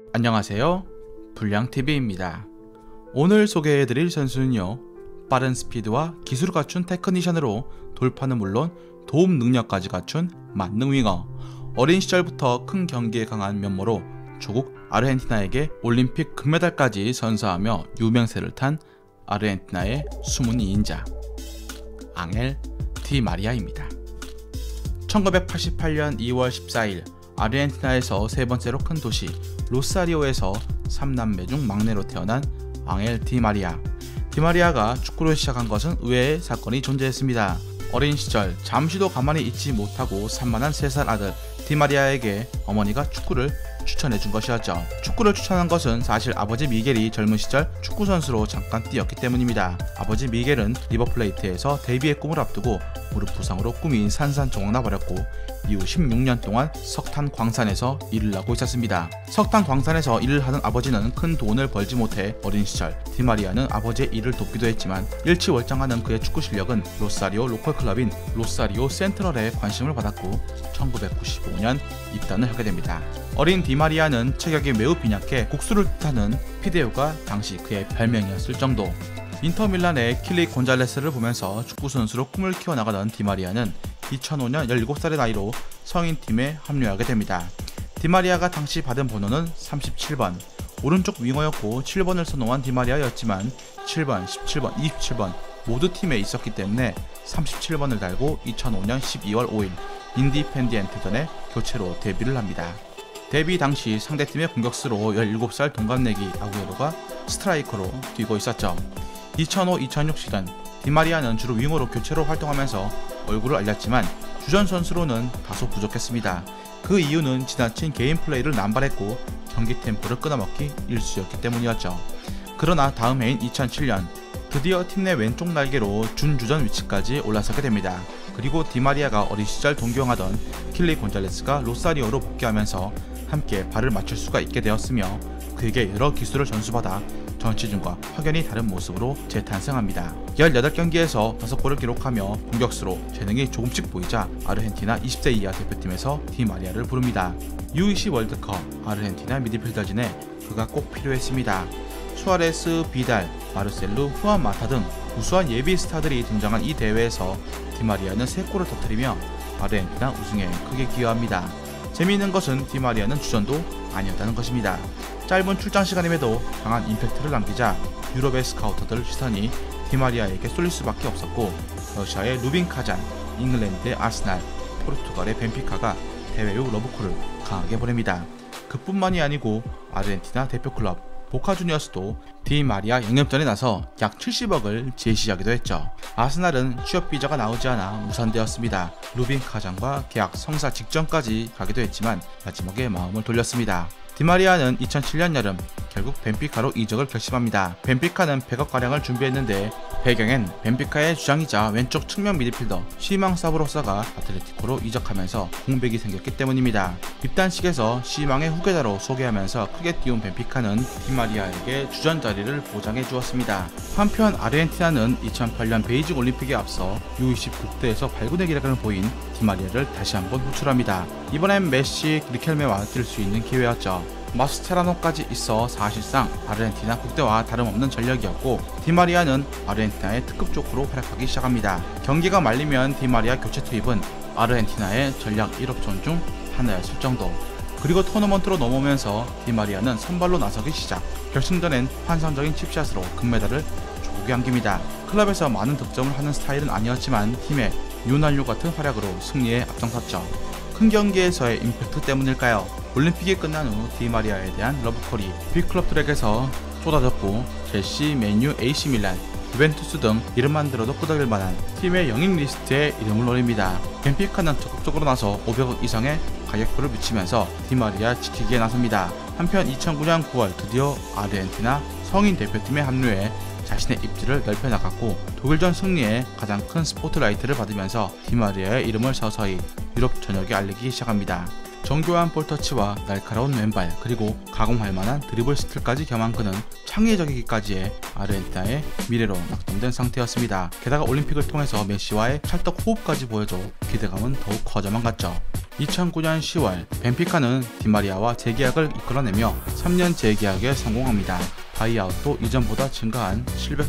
안녕하세요, 불량TV입니다. 오늘 소개해드릴 선수는요, 빠른 스피드와 기술을 갖춘 테크니션으로 돌파는 물론 도움 능력까지 갖춘 만능 윙어. 어린 시절부터 큰 경기에 강한 면모로 조국 아르헨티나에게 올림픽 금메달까지 선사하며 유명세를 탄 아르헨티나의 숨은 2인자 앙헬 디 마리아입니다. 1988년 2월 14일 아르헨티나에서 세 번째로 큰 도시 로사리오에서 3남매 중 막내로 태어난 앙헬 디 마리아. 디 마리아가 축구를 시작한 것은 의외의 사건이 존재했습니다. 어린 시절 잠시도 가만히 있지 못하고 산만한 3살 아들 디 마리아에게 어머니가 축구를 추천해준 것이었죠. 축구를 추천한 것은 사실 아버지 미겔이 젊은 시절 축구선수로 잠깐 뛰었기 때문입니다. 아버지 미겔은 리버플레이트에서 데뷔의 꿈을 앞두고 무릎 부상으로 꿈이 산산조각 나버렸고 이후 16년 동안 석탄 광산에서 일을 하고 있었습니다. 석탄 광산에서 일을 하는 아버지는 큰 돈을 벌지 못해 어린 시절 디 마리아는 아버지의 일을 돕기도 했지만 일치월장하는 그의 축구 실력은 로사리오 로컬 클럽인 로사리오 센트럴에 관심을 받았고 1995년 입단을 하게 됩니다. 어린 디 마리아는 체격이 매우 빈약해 국수를 뜻하는 피데오가 당시 그의 별명이었을 정도. 인터밀란의 킬리 곤잘레스를 보면서 축구선수로 꿈을 키워나가던 디 마리아는 2005년 17살의 나이로 성인팀에 합류하게 됩니다. 디 마리아가 당시 받은 번호는 37번, 오른쪽 윙어였고 7번을 선호한 디 마리아였지만 7번, 17번, 27번 모두 팀에 있었기 때문에 37번을 달고 2005년 12월 5일 인디펜디엔테전에 교체로 데뷔를 합니다. 데뷔 당시 상대팀의 공격수로 17살 동갑내기 아구에로가 스트라이커로 뛰고 있었죠. 2005-2006 시즌 디 마리아는 주로 윙어로 교체로 활동하면서 얼굴을 알렸지만 주전 선수로는 다소 부족했습니다. 그 이유는 지나친 개인 플레이를 남발했고 경기 템포를 끊어먹기 일쑤였기 때문이었죠. 그러나 다음 해인 2007년 드디어 팀 내 왼쪽 날개로 준주전 위치까지 올라서게 됩니다. 그리고 디 마리아가 어린 시절 동경하던 킬리 곤잘레스가 로사리오로 복귀하면서 함께 발을 맞출 수가 있게 되었으며 그에게 여러 기술을 전수받아 전 시즌과 확연히 다른 모습으로 재탄생합니다. 18경기에서 5골을 기록하며 공격수로 재능이 조금씩 보이자 아르헨티나 20세 이하 대표팀에서 디 마리아를 부릅니다. U20 월드컵 아르헨티나 미드필더진에 그가 꼭 필요했습니다. 수아레스, 비달, 마르셀루, 후안 마타 등 우수한 예비 스타들이 등장한 이 대회에서 디 마리아는 3골을 터뜨리며 아르헨티나 우승에 크게 기여합니다. 재미있는 것은 디 마리아는 주전도 아니었다는 것입니다. 짧은 출장 시간임에도 강한 임팩트를 남기자 유럽의 스카우터들 시선이 디 마리아에게 쏠릴 수밖에 없었고 러시아의 루빈 카잔, 잉글랜드의 아스날, 포르투갈의 벤피카가 대회 후 러브콜을 강하게 보냅니다. 그뿐만이 아니고 아르헨티나 대표클럽 보카 주니어스도 디 마리아 영입전에 나서 약 70억을 제시하기도 했죠. 아스날은 취업 비자가 나오지 않아 무산되었습니다. 루빈 카잔과 계약 성사 직전까지 가기도 했지만 마지막에 마음을 돌렸습니다. 디 마리아는 2007년 여름 결국 벤피카로 이적을 결심합니다. 벤피카는 100억가량을 준비했는데 배경엔 벤피카의 주장이자 왼쪽 측면 미드필더 시망 사브로사가 아틀레티코로 이적하면서 공백이 생겼기 때문입니다. 입단식에서 시망의 후계자로 소개하면서 크게 띄운 벤피카는 디 마리아에게 주전 자리를 보장해 주었습니다. 한편 아르헨티나는 2008년 베이징 올림픽에 앞서 U20 국대에서 발군의 기량을 보인 디 마리아를 다시 한번 호출합니다. 이번엔 메시, 리켈메와 뛸 수 있는 기회였죠. 마스체라노까지 있어 사실상 아르헨티나 국대와 다름없는 전력이었고 디 마리아는 아르헨티나의 특급 쪽으로 활약하기 시작합니다. 경기가 말리면 디 마리아 교체 투입은 아르헨티나의 전략 1옵션 중 하나였을 정도. 그리고 토너먼트로 넘어오면서 디 마리아는 선발로 나서기 시작. 결승전엔 환상적인 칩샷으로 금메달을 조국에 안깁니다. 클럽에서 많은 득점을 하는 스타일은 아니었지만 팀의 유난류 같은 활약으로 승리에 앞장섰죠. 큰 경기에서의 임팩트 때문일까요? 올림픽이 끝난 후 디 마리아에 대한 러브콜이 빅클럽들에게서 쏟아졌고 첼시, 맨유, AC 밀란, 유벤투스 등 이름만 들어도 끄덕일 만한 팀의 영입 리스트에 이름을 올립니다. 벤피카는 적극적으로 나서 500억 이상의 가격표를 미치면서 디 마리아 지키기에 나섭니다. 한편 2009년 9월 드디어 아르헨티나 성인 대표팀에 합류해 자신의 입지를 넓혀나갔고 독일전 승리에 가장 큰 스포트라이트를 받으면서 디 마리아의 이름을 서서히 유럽 전역에 알리기 시작합니다. 정교한 볼터치와 날카로운 왼발 그리고 가공할 만한 드리블 스킬까지 겸한 그는 창의적이기까지의 아르헨티나의 미래로 낙점된 상태였습니다. 게다가 올림픽을 통해서 메시와의 찰떡 호흡까지 보여줘 기대감은 더욱 커져만 갔죠. 2009년 10월 벤피카는 디마리아와 재계약을 이끌어내며 3년 재계약에 성공합니다. 바이아웃도 이전보다 증가한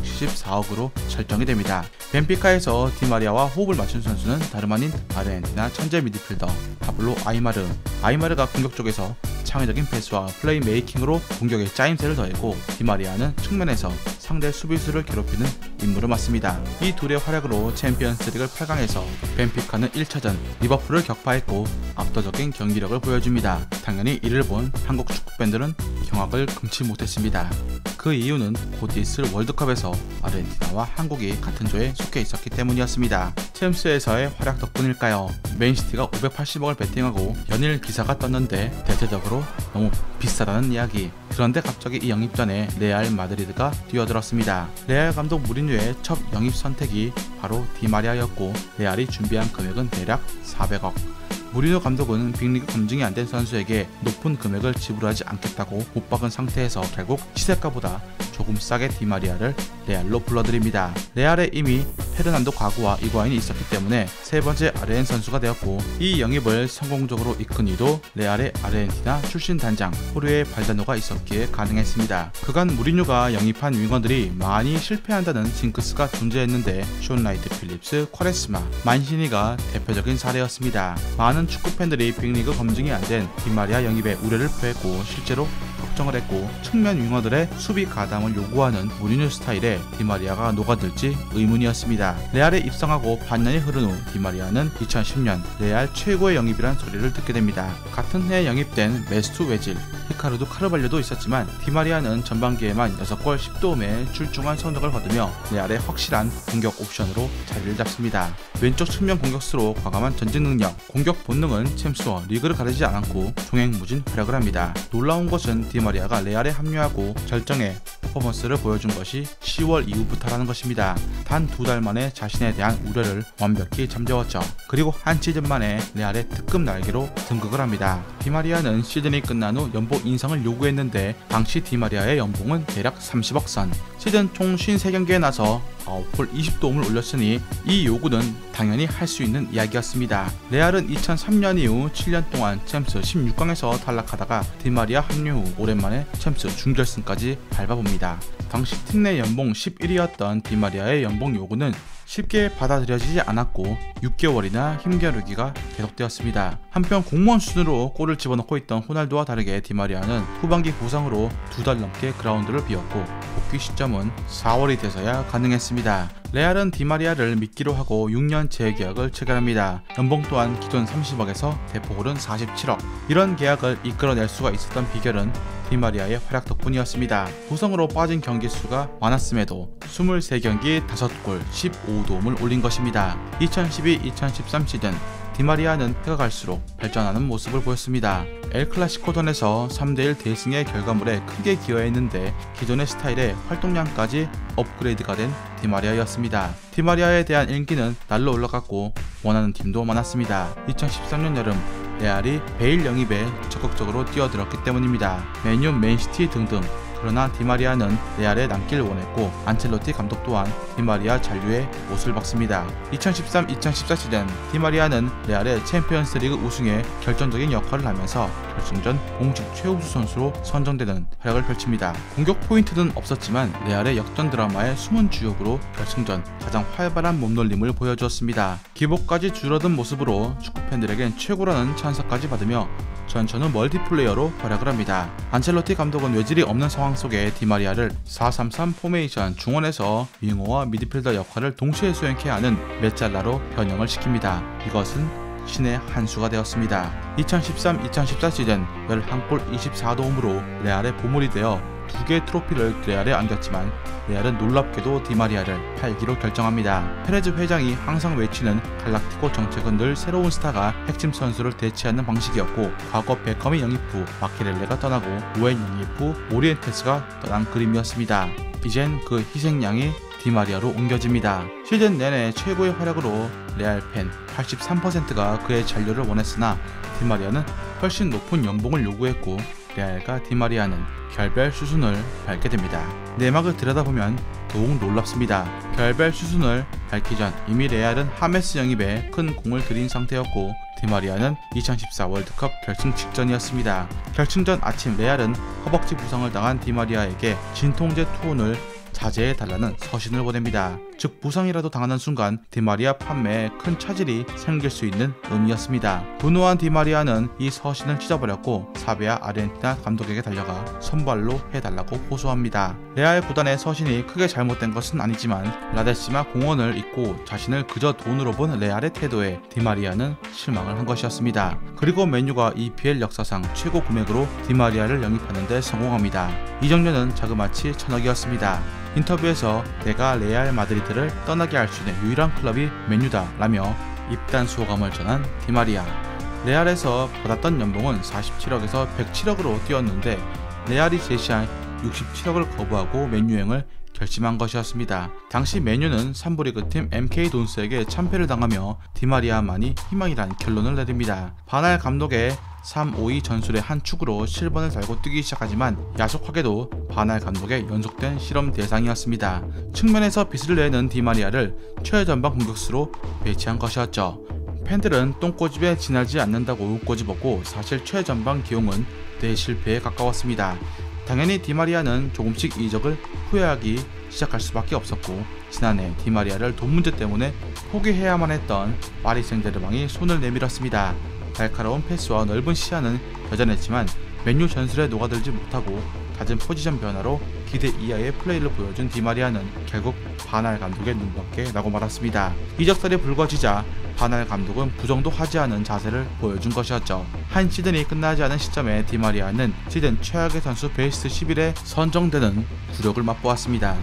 774억으로 설정이 됩니다. 벤피카에서 디마리아와 호흡을 맞춘 선수는 다름 아닌 아르헨티나 천재 미드필더 파블로 아이마르. 아이마르가 공격 쪽에서 창의적인 패스와 플레이 메이킹으로 공격에 짜임새를 더했고, 디마리아는 측면에서 상대 수비수를 괴롭히는 임무를 맡습니다. 이 둘의 활약으로 챔피언스리그 8강에서 벤피카는 1차전 리버풀을 격파했고 압도적인 경기력을 보여줍니다. 당연히 이를 본 한국 축구 팬들은 경악을 금치 못했습니다. 그 이유는 곧 있을 월드컵에서 아르헨티나와 한국이 같은 조에 속해 있었기 때문이었습니다. 챔스에서의 활약 덕분일까요? 맨시티가 580억을 베팅하고 연일 기사가 떴는데 대체적으로 너무 비싸다는 이야기. 그런데 갑자기 이 영입전에 레알 마드리드가 뛰어들었습니다. 레알 감독 무리뉴의 첫 영입 선택이 바로 디마리아였고, 레알이 준비한 금액은 대략 400억. 무리뉴 감독은 빅리그 검증이 안 된 선수에게 높은 금액을 지불하지 않겠다고 못 박은 상태에서 결국 시세가보다 조금 싸게 디마리아를 레알로 불러들입니다. 레알에 이미 페르난도 가구와 이과인이 있었기 때문에 세 번째 아르헨 선수가 되었고, 이 영입을 성공적으로 이끈 이도 레알의 아르헨티나 출신 단장 호르헤 발다노가 있었기에 가능했습니다. 그간 무리뉴가 영입한 윙어들이 많이 실패한다는 징크스가 존재했는데 숀 라이트 필립스, 쿼레스마, 만시니가 대표적인 사례였습니다. 많은 축구 팬들이 빅리그 검증이 안 된 디마리아 영입에 우려를 표했고 실제로 걱정을 했고, 측면 윙어들의 수비 가담을 요구하는 무리뉴 스타일에 디마리아가 녹아들지 의문이었습니다. 레알에 입성하고 반년이 흐른 후 디마리아는 2010년 레알 최고의 영입이란 소리를 듣게 됩니다. 같은 해에 영입된 메스투 웨질, 히카르도 카르발료도 있었지만 디마리아는 전반기에만 6골 10도움의 출중한 성적을 거두며 레알의 확실한 공격 옵션으로 자리를 잡습니다. 왼쪽 측면 공격수로 과감한 전진 능력, 공격 본능은 챔스와 리그를 가리지 않았고 종횡무진 활약을 합니다. 놀라운 것은 디마리아가 레알에 합류하고 절정의 퍼포먼스를 보여준 것이 10월 이후부터라는 것입니다. 단 2달 만에 자신에 대한 우려를 완벽히 잠재웠죠. 그리고 한 시즌 만에 레알의 특급 날개로 등극을 합니다. 디마리아는 시즌이 끝난 후 연봉 인상을 요구했는데 당시 디마리아의 연봉은 대략 30억 선. 시즌 총 53경기에 나서 9골 20도움을 올렸으니 이 요구는 당연히 할 수 있는 이야기였습니다. 레알은 2003년 이후 7년 동안 챔스 16강에서 탈락하다가 디마리아 합류 후 오랜만에 챔스 준결승까지 밟아봅니다. 당시 팀 내 연봉 11위였던 디마리아의 연봉 요구는 쉽게 받아들여지지 않았고 6개월이나 힘겨루기가 계속되었습니다. 한편 공무원 수준으로 골을 집어넣고 있던 호날두와 다르게 디마리아는 후반기 부상으로 2달 넘게 그라운드를 비웠고 복귀 시점은 4월이 돼서야 가능했습니다. 레알은 디마리아를 미끼로 하고 6년 재계약을 체결합니다. 연봉 또한 기존 30억에서 대폭 오른 47억. 이런 계약을 이끌어낼 수가 있었던 비결은 디마리아의 활약 덕분이었습니다. 부상으로 빠진 경기 수가 많았음에도 23경기 5골 15도움을 올린 것입니다. 2012-2013 시즌 디마리아는 해가 갈수록 발전하는 모습을 보였습니다. 엘클라시코전에서 3대1 대승의 결과물에 크게 기여했는데 기존의 스타일의 활동량까지 업그레이드가 된 디마리아였습니다. 디마리아에 대한 인기는 날로 올라갔고 원하는 팀도 많았습니다. 2013년 여름 레알이 베일 영입에 적극적으로 뛰어들었기 때문입니다. 맨유, 맨시티 등등. 그러나 디마리아는 레알에 남길 원했고 안첼로티 감독 또한 디마리아 잔류에 못을 박습니다. 2013-2014 시즌 디마리아는 레알의 챔피언스리그 우승에 결정적인 역할을 하면서 결승전 공식 최우수 선수로 선정되는 활약을 펼칩니다. 공격 포인트는 없었지만 레알의 역전 드라마의 숨은 주역으로 결승전 가장 활발한 몸놀림을 보여주었습니다. 기복까지 줄어든 모습으로 축구팬들에겐 최고라는 찬사까지 받으며 전천후 멀티플레이어로 활약을 합니다. 안첼로티 감독은 외질이 없는 상황 속에 디마리아를 4-3-3 포메이션 중원에서 윙어와 미드필더 역할을 동시에 수행케 하는 메잘라로 변형을 시킵니다. 이것은 신의 한 수가 되었습니다. 2013-2014 시즌 11골 24도움으로 레알의 보물이 되어 2개의 트로피를 레알에 안겼지만 레알은 놀랍게도 디마리아를 팔기로 결정합니다. 페레즈 회장이 항상 외치는 갈락티코 정책은 늘 새로운 스타가 핵심 선수를 대체하는 방식이었고 과거 베컴이 영입 후 마케렐레가 떠나고 오웬 영입 후 오리엔테스가 떠난 그림이었습니다. 이젠 그 희생양이 디마리아로 옮겨집니다. 시즌 내내 최고의 활약으로 레알 팬 83%가 그의 잔류를 원했으나 디마리아는 훨씬 높은 연봉을 요구했고 레알과 디마리아는 결별 수순을 밟게 됩니다. 내막을 들여다보면 더욱 놀랍습니다. 결별 수순을 밟기 전 이미 레알은 하메스 영입에 큰 공을 들인 상태였고 디마리아는 2014 월드컵 결승 직전이었습니다. 결승 전 아침 레알은 허벅지 부상을 당한 디마리아에게 진통제 투혼을 자제해달라는 서신을 보냅니다. 즉 부상이라도 당하는 순간 디마리아 판매에 큰 차질이 생길 수 있는 의미였습니다. 분노한 디마리아는 이 서신을 찢어버렸고 사베아 아르헨티나 감독에게 달려가 선발로 해달라고 호소합니다. 레알 구단의 서신이 크게 잘못된 것은 아니지만 라데시마 공헌을 잊고 자신을 그저 돈으로 본 레알의 태도에 디마리아는 실망을 한 것이었습니다. 그리고 맨유가 EPL 역사상 최고 금액으로 디마리아를 영입하는 데 성공합니다. 이적료는 자그마치 1000억이었습니다. 인터뷰에서 내가 레알 마드리드를 떠나게 할 수 있는 유일한 클럽이 맨유다 라며 입단 소감을 전한 디마리아. 레알에서 받았던 연봉은 47억에서 107억으로 뛰었는데 레알이 제시한 67억을 거부하고 맨유행을 결심한 것이었습니다. 당시 맨유는 3부 리그팀 MK 돈스에게 참패를 당하며 디마리아만이 희망이란 결론을 내립니다. 바날 감독의 3-5-2 전술의 한 축으로 실번을 달고 뛰기 시작하지만 야속하게도 바날 감독의 연속된 실험 대상이었습니다. 측면에서 빛을 내는 디마리아를 최전방 공격수로 배치한 것이었죠. 팬들은 똥꼬집에 지나지 않는다고 꼬집었고 사실 최전방 기용은 대실패에 가까웠습니다. 당연히 디마리아는 조금씩 이적을 후회하기 시작할 수밖에 없었고 지난해 디마리아를 돈 문제 때문에 포기해야만 했던 파리 생제르맹이 손을 내밀었습니다. 날카로운 패스와 넓은 시야는 여전했지만 맨유 전술에 녹아들지 못하고 낮은 포지션 변화로 기대 이하의 플레이를 보여준 디마리아는 결국 바날 감독의 눈밖에 나고 말았습니다. 이적설이 불거지자 바날 감독은 부정도 하지 않은 자세를 보여준 것이었죠. 한 시즌이 끝나지 않은 시점에 디마리아는 시즌 최악의 선수 베스트 11에 선정되는 굴욕을 맛보았습니다.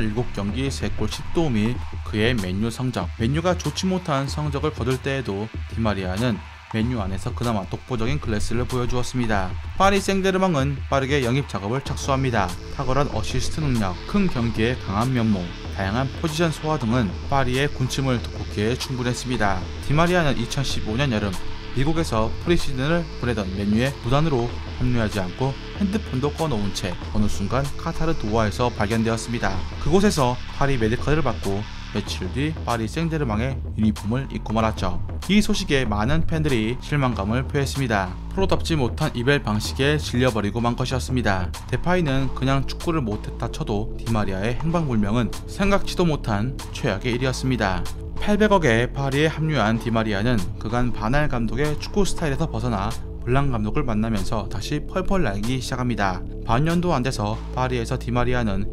27경기 3골 10도움이 그의 맨유 성적. 맨유가 좋지 못한 성적을 거둘 때에도 디마리아는 맨유 안에서 그나마 독보적인 클래스를 보여주었습니다. 파리 생제르맹은 빠르게 영입 작업을 착수합니다. 탁월한 어시스트 능력, 큰 경기에 강한 면모, 다양한 포지션 소화 등은 파리의 군침을 돋구기에 충분했습니다. 디마리아는 2015년 여름 미국에서 프리시즌을 보내던 맨유의 구단으로 합류하지 않고 핸드폰도 꺼놓은 채 어느 순간 카타르 도하에서 발견되었습니다. 그곳에서 파리 메디컬을 받고 며칠 뒤 파리 생제르맹의 유니폼을 입고 말았죠. 이 소식에 많은 팬들이 실망감을 표했습니다. 프로답지 못한 이별 방식에 질려버리고 만 것이었습니다. 데파이는 그냥 축구를 못했다 쳐도 디마리아의 행방불명은 생각지도 못한 최악의 일이었습니다. 800억에 파리에 합류한 디마리아는 그간 바날 감독의 축구 스타일에서 벗어나 블랑 감독을 만나면서 다시 펄펄 날기 시작합니다. 반년도 안 돼서 파리에서 디마리아는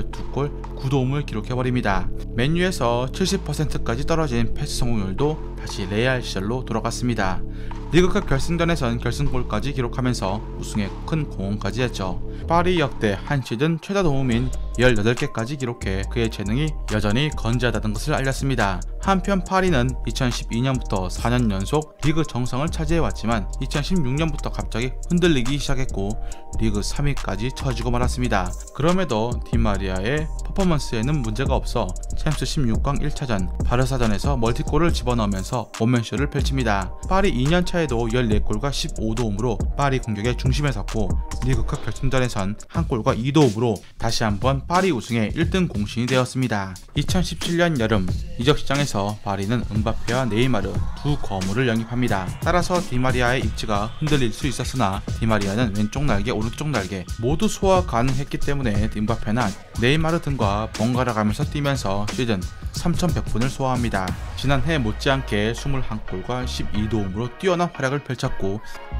12골 9도움을 기록해버립니다. 맨유에서 70%까지 떨어진 패스 성공률도 다시 레알 시절로 돌아갔습니다. 리그컵 결승전에선 결승골까지 기록하면서 우승에 큰 공헌까지 했죠. 파리 역대 한 시즌 최다 도움인 18개까지 기록해 그의 재능이 여전히 건재하다는 것을 알렸습니다. 한편 파리는 2012년부터 4년 연속 리그 정상을 차지해왔지만 2016년부터 갑자기 흔들리기 시작했고 리그 3위까지 처지고 말았습니다. 그럼에도 디마리아의 퍼포먼스에는 문제가 없어 챔스 16강 1차전 바르사전에서 멀티골을 집어넣으면서 원맨쇼를 펼칩니다. 파리 2년차에도 14골과 15도움으로 파리 공격의 중심에 섰고 리그컵 결승전에선 1골과 2도움으로 다시 한번 파리 우승의 1등 공신이 되었습니다. 2017년 여름 이적시장에서 파리는 음바페와 네이마르 두 거물을 영입합니다. 따라서 디마리아의 입지가 흔들릴 수 있었으나 디마리아는 왼쪽 날개 오른쪽 날개 모두 소화 가능했기 때문에 음바페나 네이마르 등과 번갈아 가면서 뛰면서 시즌 3,100분을 소화합니다. 지난해 못지않게 21골과 12도움으로 뛰어난 활약을 펼쳤고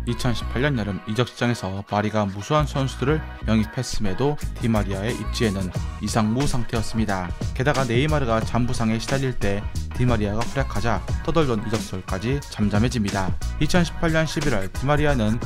2018년 여름 이적시장에서 파리가 무수한 선수들을 영입했음에도 디마리아의 입지에는 이상무 상태였습니다. 게다가 네이마르가 잔부상에 시달릴 때 디마리아가 활약하자 떠돌던 이적설까지 잠잠해집니다. 2018년 11월 디마리아는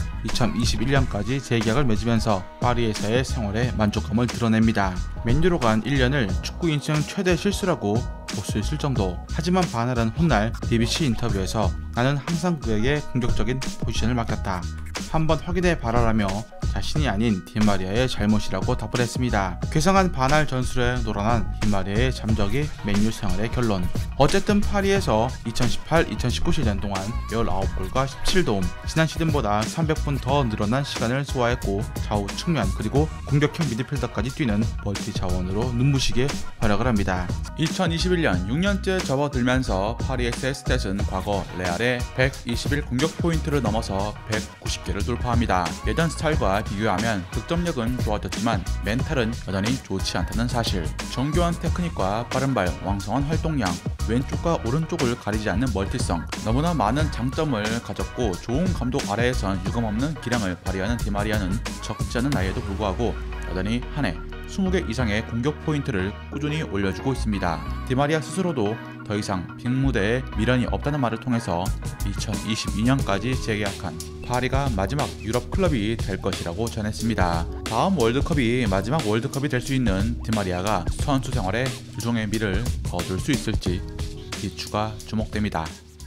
2021년까지 재계약을 맺으면서 파리에서의 생활에 만족감을 드러냅니다. 맨유로 간 1년을 축구 인생 최대 실수라고 볼 수 있을 정도. 하지만 바날은 훗날 BBC 인터뷰에서 나는 항상 그에게 공격적인 포지션을 맡겼다. 한번 확인해 봐라라며 자신이 아닌 디마리아의 잘못이라고 답을 했습니다. 괴상한 반할 전술에 놀아난 디마리아의 잠적이 맨유 생활의 결론. 어쨌든 파리에서 2018-2019 시즌 동안 19골과 17도움, 지난 시즌보다 300분 더 늘어난 시간을 소화했고 좌우 측면 그리고 공격형 미드필더까지 뛰는 멀티 자원으로 눈부시게 활약을 합니다. 2021년 6년째 접어들면서 파리S의 스탯은 과거 레알의 121 공격 포인트를 넘어서 190개를 돌파합니다. 예전 스타일과 비교하면 득점력은 좋아졌지만 멘탈은 여전히 좋지 않다는 사실. 정교한 테크닉과 빠른발, 왕성한 활동량, 왼쪽과 오른쪽을 가리지 않는 멀티성, 너무나 많은 장점을 가졌고 좋은 감독 아래에선 유감없는 기량을 발휘하는 디마리아는 적지 않은 나이에도 불구하고 여전히 한 해 20개 이상의 공격 포인트를 꾸준히 올려주고 있습니다. 디마리아 스스로도 더 이상 빅무대에 미련이 없다는 말을 통해서 2022년까지 재계약한 파리가 마지막 유럽 클럽이 될 것이라고 전했습니다. 다음 월드컵이 마지막 월드컵이 될 수 있는 디마리아가 선수 생활에 유종의 미를 거둘 수 있을지 기추가 주목됩니다.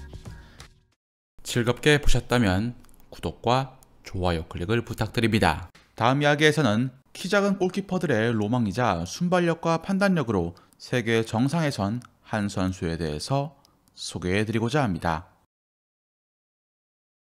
즐겁게 보셨다면 구독과 좋아요 클릭을 부탁드립니다. 다음 이야기에서는 키 작은 골키퍼들의 로망이자 순발력과 판단력으로 세계 정상에 선 한 선수에 대해서 소개해드리고자 합니다.